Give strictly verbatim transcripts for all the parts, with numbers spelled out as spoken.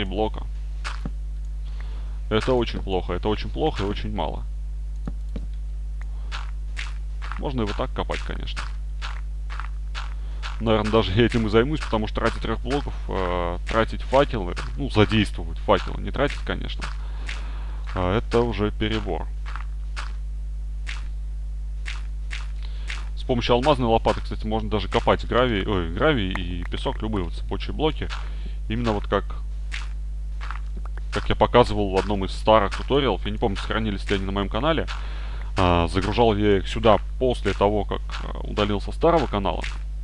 блока. Это очень плохо, это очень плохо и очень мало. Можно его так копать, конечно. Наверное, даже я этим и займусь, потому что ради трех блоков э, тратить факелы, ну, задействовать факелы, не тратить, конечно, а это уже перебор. С помощью алмазной лопаты, кстати, можно даже копать гравий, ой, гравий и песок, любые вот цепочие блоки. Именно вот как, как я показывал в одном из старых туториалов, я не помню, сохранились ли они на моем канале. А, загружал я их сюда после того, как удалился старого канала.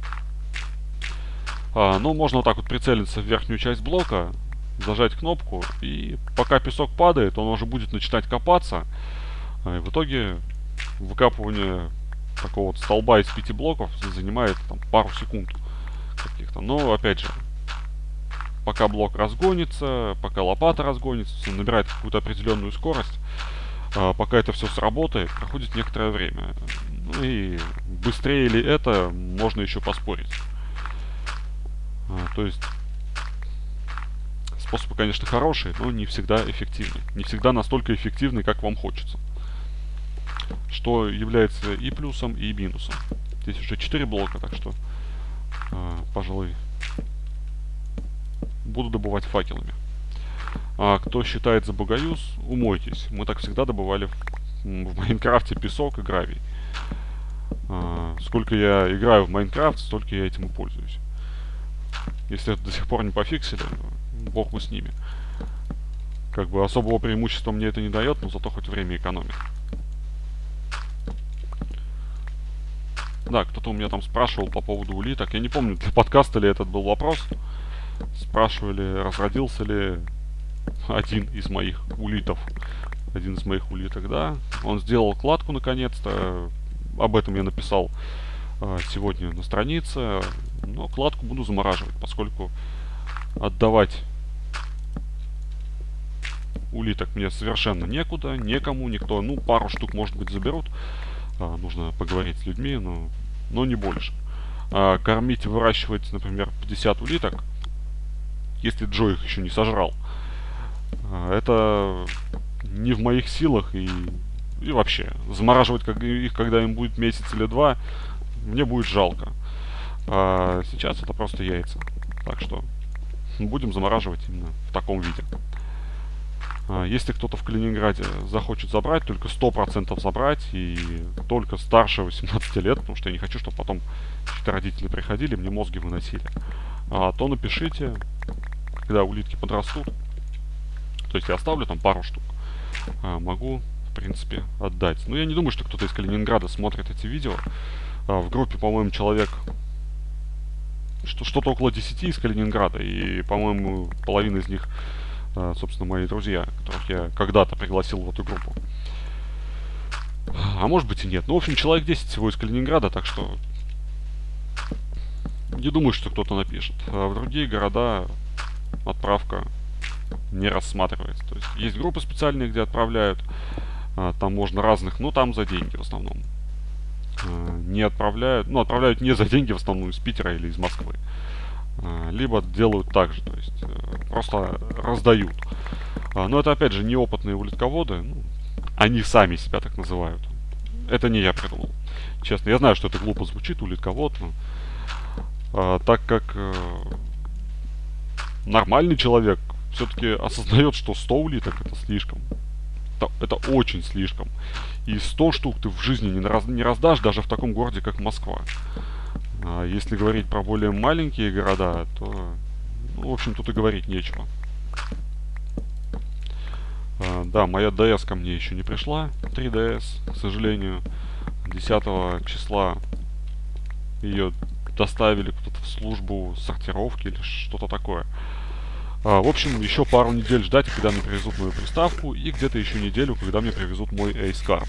А, ну, можно вот так вот прицелиться в верхнюю часть блока, зажать кнопку, и пока песок падает, он уже будет начинать копаться. И в итоге выкапывание такого вот столба из пяти блоков занимает там пару секунд каких-то. Но, опять же, пока блок разгонится, пока лопата разгонится, набирает какую-то определенную скорость, а, пока это все сработает, проходит некоторое время. Ну и быстрее ли это, можно еще поспорить. А, то есть способы, конечно, хорошие, но не всегда эффективны. Не всегда настолько эффективны, как вам хочется. Что является и плюсом, и минусом. Здесь уже четыре блока, так что, а, пожалуй, буду добывать факелами. А кто считает за богоюз, умойтесь. Мы так всегда добывали в, в Майнкрафте песок и гравий. А, сколько я играю в Майнкрафт, столько я этим и пользуюсь. Если это до сих пор не пофиксили, бог бы с ними. Как бы особого преимущества мне это не дает, но зато хоть время экономит. Да, кто-то у меня там спрашивал по поводу улиток. Я не помню, для подкаста ли этот был вопрос. Спрашивали, разродился ли один из моих улитов. Один из моих улиток, да. Он сделал кладку наконец-то. Об этом я написал э, сегодня на странице. Но кладку буду замораживать, поскольку отдавать улиток мне совершенно некуда, некому, никто. Ну, пару штук, может быть, заберут. А, нужно поговорить с людьми, но, но не больше. А, кормить, выращивать, например, пятьдесят улиток, если Джо их еще не сожрал, а, это не в моих силах. И, и вообще, замораживать как, их, когда им будет месяц или два, мне будет жалко. А сейчас это просто яйца. Так что будем замораживать именно в таком виде. Если кто-то в Калининграде захочет забрать, только сто процентов забрать, и только старше восемнадцати лет, потому что я не хочу, чтобы потом чьи-то родители приходили, мне мозги выносили, а, то напишите, когда улитки подрастут. То есть я оставлю там пару штук. А, могу, в принципе, отдать. Но я не думаю, что кто-то из Калининграда смотрит эти видео. А, в группе, по-моему, человек что, что-то около десяти из Калининграда, и, по-моему, половина из них, собственно, мои друзья, которых я когда-то пригласил в эту группу. А может быть и нет. Ну, в общем, человек десять всего из Калининграда, так что не думаю, что кто-то напишет. А в другие города отправка не рассматривается. То есть есть группы специальные, где отправляют. Там можно разных, но там за деньги в основном. Не отправляют, ну, отправляют не за деньги в основном из Питера или из Москвы. Либо делают так же, то есть просто раздают. Но это, опять же, неопытные улитководы. Ну, они сами себя так называют. Это не я придумал. Честно, я знаю, что это глупо звучит, улитковод, но а, так как а, нормальный человек все-таки осознает, что сто улиток это слишком. Это, это очень слишком. И сто штук ты в жизни не, раз, не раздашь даже в таком городе, как Москва. А если говорить про более маленькие города, то, ну, в общем, тут и говорить нечего. А, да, моя ДС ко мне еще не пришла, три дэ эс, к сожалению. десятого числа ее доставили куда-то в службу сортировки или что-то такое. А, в общем, еще пару недель ждать, когда мне привезут мою приставку, и где-то еще неделю, когда мне привезут мой Ace-Card.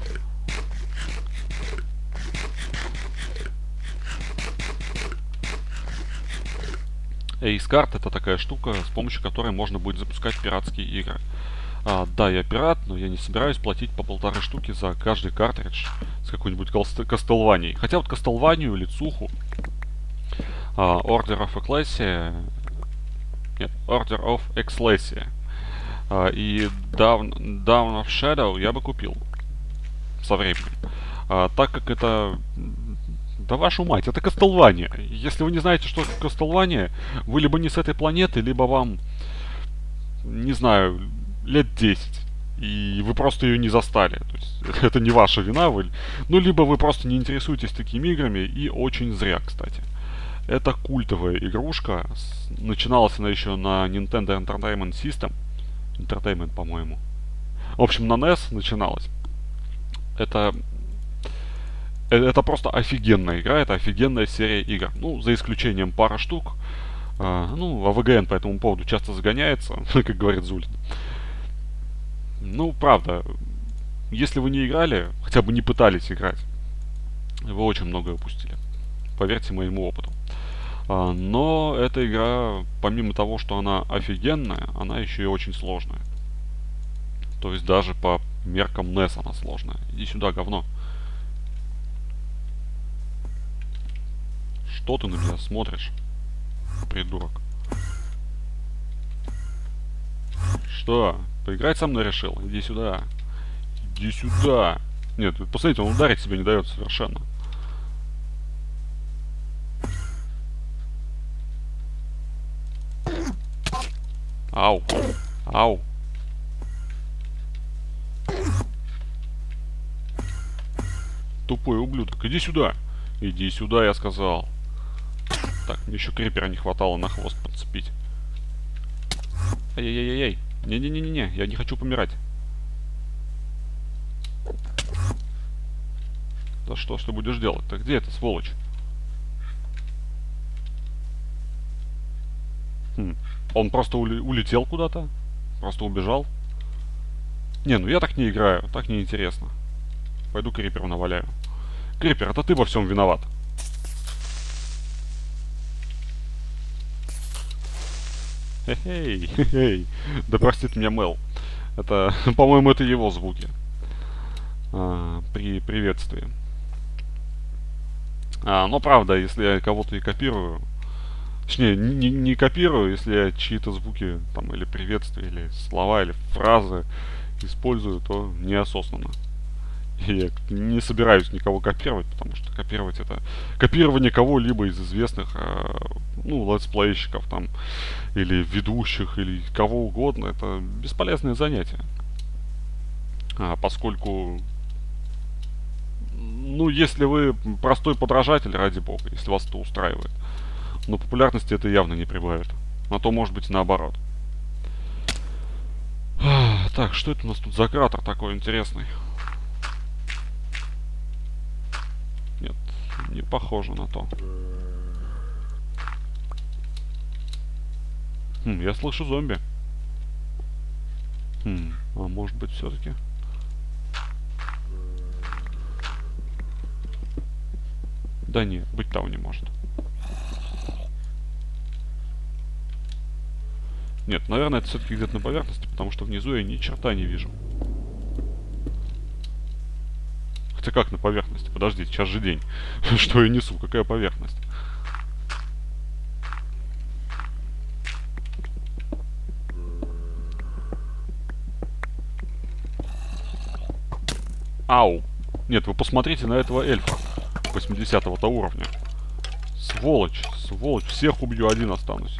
Ace-Card — это такая штука, с помощью которой можно будет запускать пиратские игры. А, да, я пират, но я не собираюсь платить по полторы штуки за каждый картридж с какой-нибудь Castlevania. Хотя вот Castlevania или Цуху, а, Order of Ecclesia Нет, Order of Ecclesia. А, и Down, Down of Shadow я бы купил. Со временем. А, так как это... Да вашу мать, это Castlevania. Если вы не знаете, что это Castlevania, вы либо не с этой планеты, либо вам, не знаю, лет десять. И вы просто ее не застали. То есть это не ваша вина. Вы... Ну, либо вы просто не интересуетесь такими играми, и очень зря, кстати. Это культовая игрушка. Начиналась она еще на Nintendo Entertainment System. Entertainment, по-моему. В общем, на нес начиналась. Это... Это просто офигенная игра, это офигенная серия игр. Ну, за исключением пары штук. А, ну, а вэ гэ эн по этому поводу часто загоняется, как говорит Зулин. Ну, правда, если вы не играли, хотя бы не пытались играть, вы очень многое упустили. Поверьте моему опыту. А, но эта игра, помимо того, что она офигенная, она еще и очень сложная. То есть даже по меркам нес она сложная. Иди сюда, говно. Что ты на меня смотришь, придурок? Что? Поиграть со мной решил? Иди сюда. Иди сюда. Нет, посмотрите, он ударить себе не дает совершенно. Ау. Ау. Тупой ублюдок. Иди сюда. Иди сюда, я сказал. Так, мне еще крипера не хватало на хвост подцепить. Ай-яй-яй-яй. Не-не-не-не, я не хочу помирать. Да что ж ты будешь делать-то? Где эта сволочь? Хм. Он просто ули улетел куда-то? Просто убежал? Не, ну я так не играю, так неинтересно. Пойду криперу наваляю. Крипер, это ты во всем виноват. Хе-хей, хе-хей. Да простит меня Мел. Это, по-моему, это его звуки. А, при приветствии. А, но правда, если я кого-то и копирую... Точнее, не, не копирую, если я чьи-то звуки, там, или приветствия, или слова, или фразы использую, то неосознанно. И я не собираюсь никого копировать, потому что копировать это... Копирование кого-либо из известных, э, ну, летсплейщиков, там, или ведущих, или кого угодно, это бесполезное занятие. А, поскольку... Ну, если вы простой подражатель, ради бога, если вас это устраивает. Но популярности это явно не прибавит. А то может быть наоборот. Так, что это у нас тут за кратер такой интересный? Нет, не похоже на то. Хм, я слышу зомби. Хм, а может быть все-таки... Да нет, быть того не может. Нет, наверное, это все-таки где-то на поверхности, потому что внизу я ни черта не вижу. Хотя как на поверхности? Подождите, сейчас же день. Что я несу? Какая поверхность? Ау. Нет, вы посмотрите на этого эльфа восьмидесятого-то уровня. Сволочь, сволочь. Всех убью, один останусь.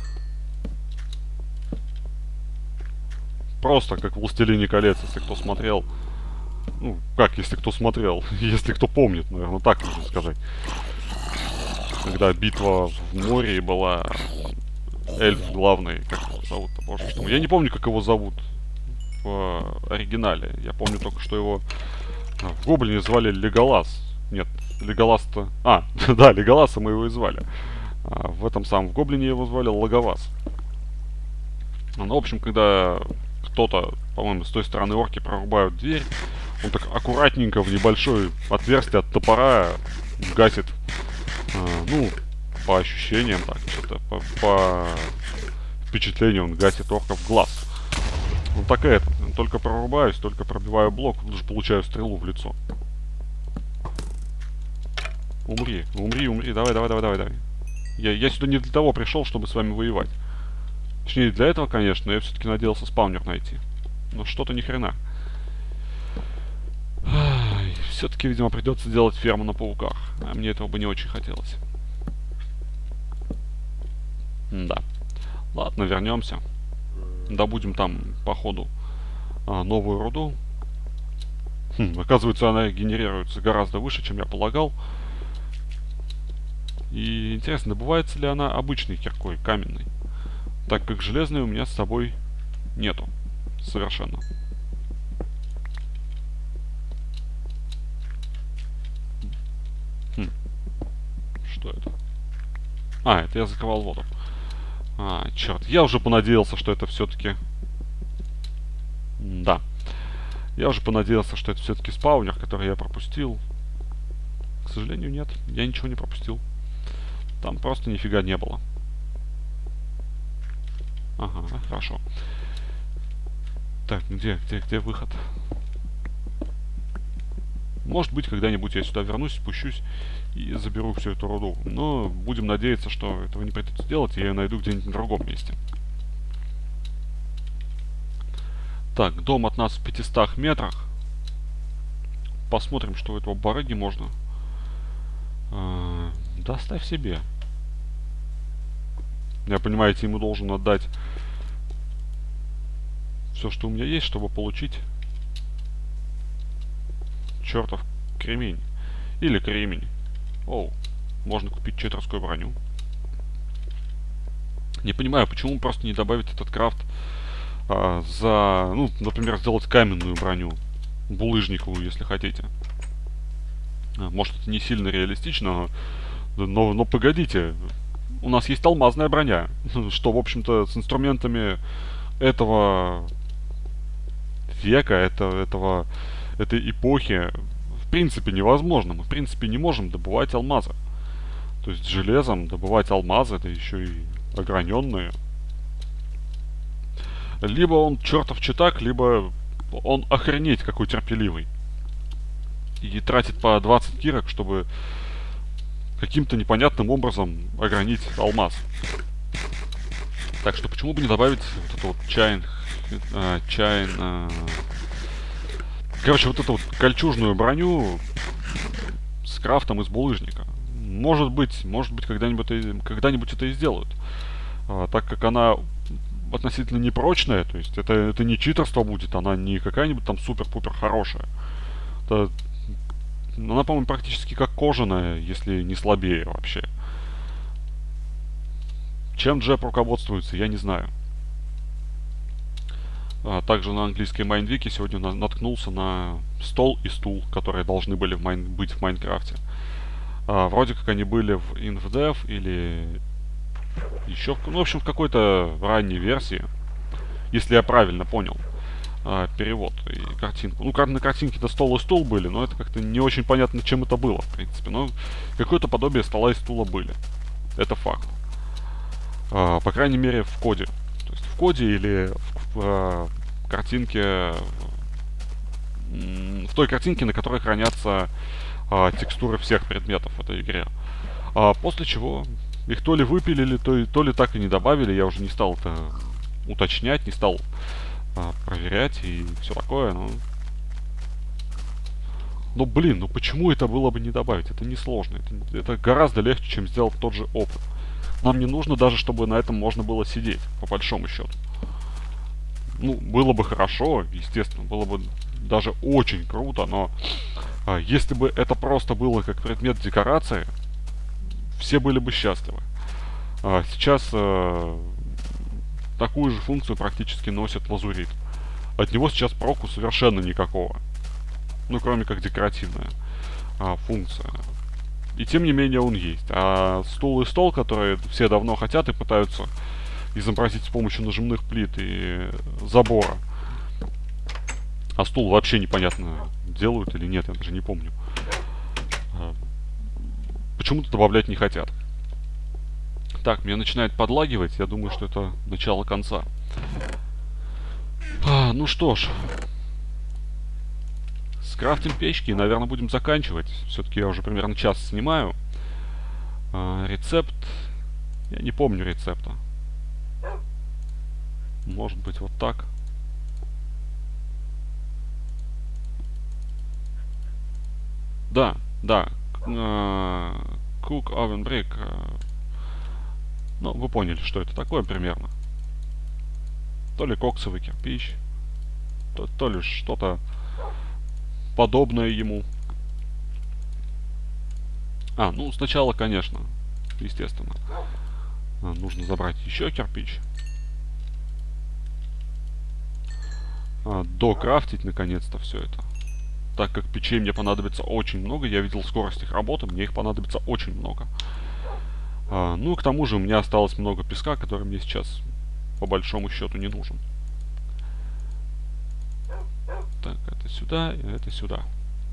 Просто как в «Властелине колец», если кто смотрел. Ну, как, если кто смотрел? Если кто помнит, наверное, так можно сказать. Когда битва в море была, эльф главный, как его зовут-то, боже мой. Я не помню, как его зовут в оригинале. Я помню только, что его в Гоблине звали Леголас. Нет, Леголас-то... А, да, Леголаса мы его и звали. А в этом самом, в Гоблине его звали Логовас. Ну, в общем, когда кто-то, по-моему, с той стороны орки прорубают дверь, он так аккуратненько в небольшое отверстие от топора гасит, а, ну, по ощущениям, так, что-то, по, по впечатлению он гасит орка в глаз. Вот так и это. Только прорубаюсь, только пробиваю блок, уже получаю стрелу в лицо. Умри, умри, умри, давай, давай, давай, давай, давай. Я, я сюда не для того пришел, чтобы с вами воевать. Точнее, для этого, конечно, я все-таки надеялся спаунер найти. Но что-то ни хрена. Все-таки, видимо, придется делать ферму на пауках. А мне этого бы не очень хотелось. Да. Ладно, вернемся. Добудем там, по ходу, а, новую руду. Хм, оказывается, она генерируется гораздо выше, чем я полагал. И интересно, добывается ли она обычной киркой, каменной? Так как железной у меня с собой нету. Совершенно. Хм. Что это? А, это я закрывал воду. А, черт. Я уже понадеялся, что это все-таки... Да. Я уже понадеялся, что это все-таки спаунер, который я пропустил. К сожалению, нет. Я ничего не пропустил. Там просто нифига не было. Ага, хорошо. Так, где, где, где выход? Может быть, когда-нибудь я сюда вернусь, спущусь и заберу всю эту руду. Но будем надеяться, что этого не придется делать, и я ее найду где-нибудь на другом месте. Так, дом от нас в пятистах метрах. Посмотрим, что у этого барыги можно. А, да оставь себе. Я, понимаете, ему должен отдать все, что у меня есть, чтобы получить чертов кремень. Или кремень. Оу, можно купить читерскую броню. Не понимаю, почему просто не добавить этот крафт а, за, ну, например, сделать каменную броню. Булыжниковую, если хотите. А, может, это не сильно реалистично, но, но, но погодите. У нас есть алмазная броня, что, в общем-то, с инструментами этого века, это, этого, этой эпохи, в принципе, невозможно. Мы, в принципе, не можем добывать алмазы. То есть железом добывать алмазы, это еще и ограненные. Либо он чертов читак, либо он охренеть какой терпеливый. И тратит по двадцать кирок, чтобы каким-то непонятным образом огранить алмаз. Так что почему бы не добавить вот эту вот чайн... Э, чайн... Э, короче, вот эту вот кольчужную броню с крафтом из булыжника. Может быть, может быть, когда-нибудь это, когда-нибудь это и сделают. А, так как она относительно непрочная, то есть это, это не читерство будет, она не какая-нибудь там супер-пупер хорошая. Это, она, по-моему, практически как кожаная, если не слабее вообще. Чем Джеб руководствуется, я не знаю. А, также на английской Майнвике сегодня на, наткнулся на стол и стул, которые должны были в майн, быть в Майнкрафте. А, вроде как они были в InvDev или еще, в, ну, в общем, в какой-то ранней версии, если я правильно понял а, перевод и картинку. Ну, на картинке-то стол и стул были, но это как-то не очень понятно, чем это было, в принципе. Но какое-то подобие стола и стула были. Это факт. А, по крайней мере, в коде. То есть в коде или в, в, в картинке, в той картинке, на которой хранятся а, текстуры всех предметов в этой игре. А, после чего их то ли выпилили, то, то ли так и не добавили. Я уже не стал это уточнять, не стал а, проверять и все такое. Но... но, блин, ну почему это было бы не добавить? Это несложно. Это, это гораздо легче, чем сделать тот же опыт. Нам не нужно даже, чтобы на этом можно было сидеть, по большому счету. Ну, было бы хорошо, естественно, было бы даже очень круто, но а, если бы это просто было как предмет декорации, все были бы счастливы. А, сейчас а, такую же функцию практически носит лазурит. От него сейчас проку совершенно никакого. Ну, кроме как декоративная а, функция. И тем не менее он есть. А стул и стол, которые все давно хотят и пытаются изобразить с помощью нажимных плит и забора. А стул вообще непонятно, делают или нет, я даже не помню. Почему-то добавлять не хотят. Так, меня начинает подлагивать. Я думаю, что это начало конца. А, ну что ж. Скрафтим печки и, наверное, будем заканчивать. Все-таки я уже примерно час снимаю. А, рецепт. Я не помню рецепта. Может быть, вот так. Да, да. Э, Cook Oven Brick. э, Ну, вы поняли, что это такое примерно. То ли коксовый кирпич, то, то ли что-то подобное ему. А, ну сначала, конечно, естественно, а, нужно забрать еще кирпич. А, докрафтить наконец-то все это. Так как печей мне понадобится очень много, я видел скорость их работы, мне их понадобится очень много. А, ну и к тому же у меня осталось много песка, который мне сейчас по большому счету не нужен. Так, это сюда, и это сюда.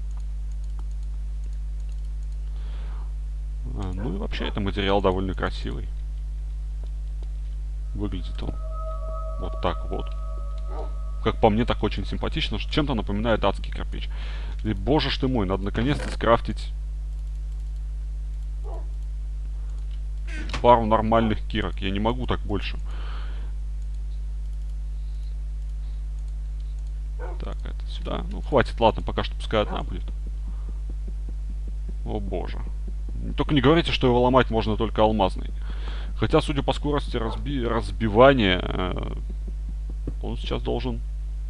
А, ну и вообще, это материал довольно красивый. Выглядит он вот так вот. Как по мне, так очень симпатично, что чем-то напоминает адский кирпич. И, боже ж ты мой, надо наконец-то скрафтить пару нормальных кирок. Я не могу так больше. Так, это сюда. Ну, хватит, ладно, пока что пускай одна будет. О боже. Только не говорите, что его ломать можно только алмазный. Хотя, судя по скорости разби разбивания, э он сейчас должен...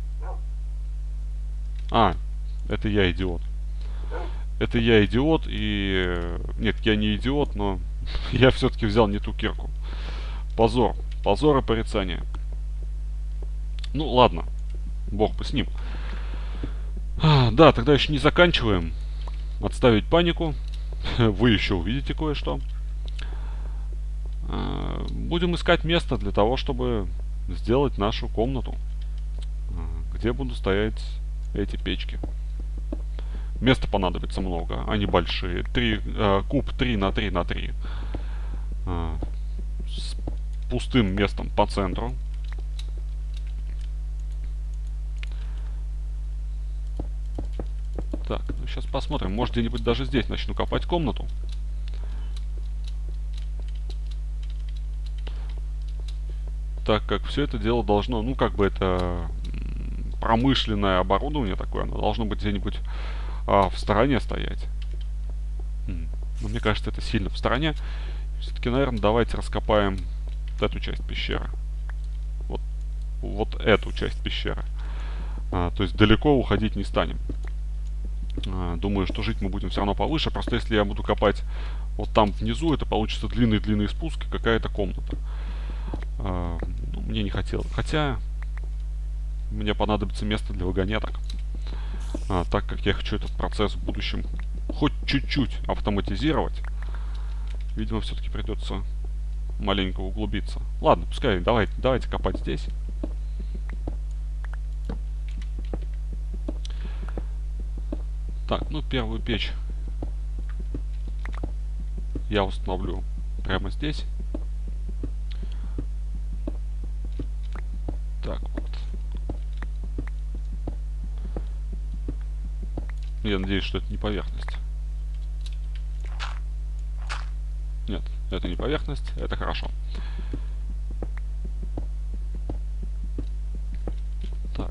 А, это я идиот. Это я идиот, и... Нет, я не идиот, но я все-таки взял не ту кирку. Позор. Позор и порицание. Ну, ладно. Бог бы с ним. А, да, тогда еще не заканчиваем. Отставить панику. Вы еще увидите кое-что. А, будем искать место для того, чтобы сделать нашу комнату, где будут стоять эти печки. Места понадобится много, они большие. Три, э, куб три на три на три. Э, с пустым местом по центру. Так, ну сейчас посмотрим. Может, где-нибудь даже здесь начну копать комнату. Так как все это дело должно, ну как бы это промышленное оборудование такое, оно должно быть где-нибудь а, в стороне стоять. М. Но мне кажется, это сильно в стороне. Все-таки, наверное, давайте раскопаем вот эту часть пещеры. Вот, вот эту часть пещеры. А, то есть далеко уходить не станем. А, думаю, что жить мы будем все равно повыше. Просто если я буду копать вот там внизу, это получится длинный-длинный спуск и какая-то комната. А, ну, мне не хотелось. Хотя мне понадобится место для вагонеток. А, так как я хочу этот процесс в будущем хоть чуть-чуть автоматизировать, видимо, все-таки придется маленько углубиться. Ладно, пускай, давайте, давайте копать здесь. Так, ну первую печь я установлю прямо здесь. Так вот. Я надеюсь, что это не поверхность. Нет, это не поверхность, это хорошо. Так.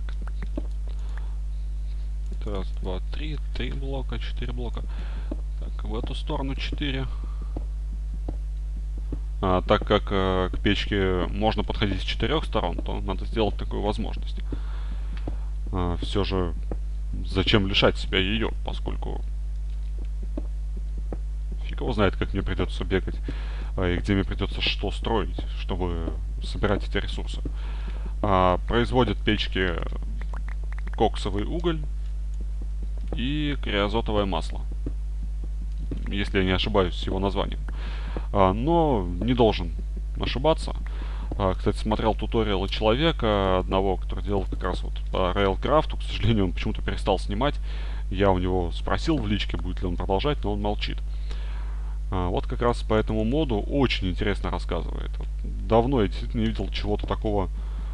Раз, два, три, три блока, четыре блока. Так, в эту сторону четыре. А, так как э, к печке можно подходить с четырех сторон, то надо сделать такую возможность. А, все же, зачем лишать себя ее, поскольку фиг его знает, как мне придется бегать, а, и где мне придется что строить, чтобы собирать эти ресурсы. А, производят печки коксовый уголь и криозотовое масло, если я не ошибаюсь с его названием. А, но не должен ошибаться. А, кстати, смотрел туториалы человека одного, который делал как раз вот по Railcraft. К сожалению, он почему-то перестал снимать. Я у него спросил в личке, будет ли он продолжать, но он молчит. А, вот как раз по этому моду очень интересно рассказывает. Вот, давно я действительно не видел чего-то такого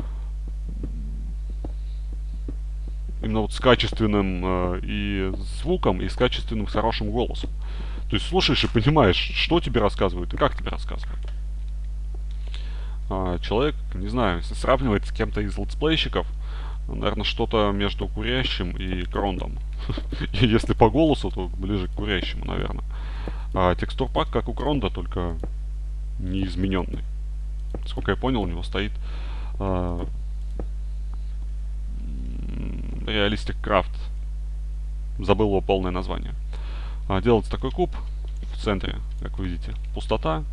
именно вот с качественным э, и звуком, и с качественным, с хорошим голосом. То есть слушаешь и понимаешь, что тебе рассказывают и как тебе рассказывают. а, человек, не знаю, если сравнивать с кем-то из летсплейщиков, наверное, что-то между курящим и Крондом. И если по голосу, то ближе к курящему, наверное. А текстурпак, как у Кронда, только неизмененный. Сколько я понял, у него стоит а, Realistic Craft. Забыл его полное название. А, делается такой куб. В центре, как вы видите, пустота.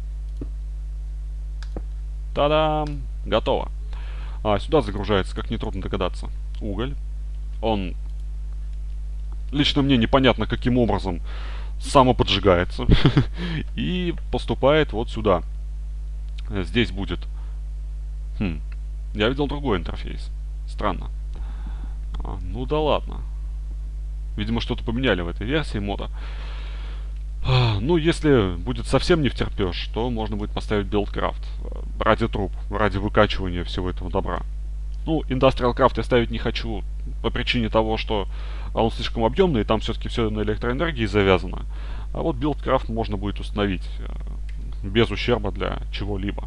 Та-дам! Готово. А, сюда загружается, как нетрудно догадаться, уголь. Он, лично мне непонятно каким образом, самоподжигается. И поступает вот сюда. Здесь будет... Хм, я видел другой интерфейс. Странно. А, ну да ладно. Видимо, что-то поменяли в этой версии мода. А, ну, если будет совсем не втерпешь, то можно будет поставить билдкрафт. Ради труб, ради выкачивания всего этого добра. Ну, Industrial Craft я ставить не хочу по причине того, что он слишком объемный, и там все-таки все на электроэнергии завязано. А вот билдкрафт можно будет установить без ущерба для чего-либо.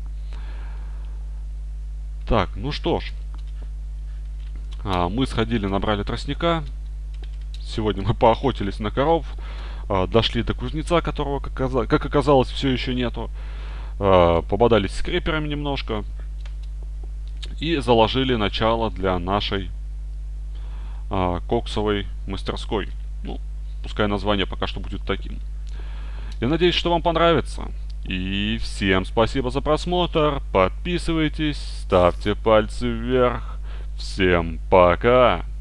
Так, ну что ж. А, мы сходили, набрали тростника. Сегодня мы поохотились на коров. А, дошли до кузнеца, которого, как, оказалось, как оказалось, все еще нету. А, пободались с креперами немножко. И заложили начало для нашей а, коксовой мастерской. Ну, пускай название пока что будет таким. Я надеюсь, что вам понравится. И всем спасибо за просмотр. Подписывайтесь, ставьте пальцы вверх. Всем пока!